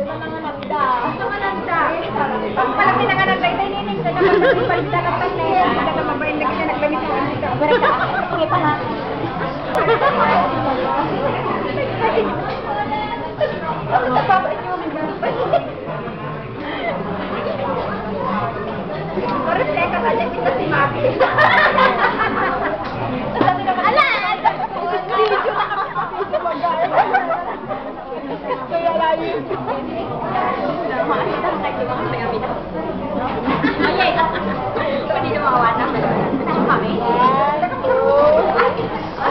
Nangananda. Pag pala pinangananda, ito nining ka naman nagpalita ng panela. Hindi ka mabayin lagi na naglamit ko. Sige pa nga. Ako napapait yung Parang teka ka dyan kita si Mami. Sabi naman, ala! Video na kami sa video mag-gaya. Kaya lang yun. Makasita tayo mga kami na.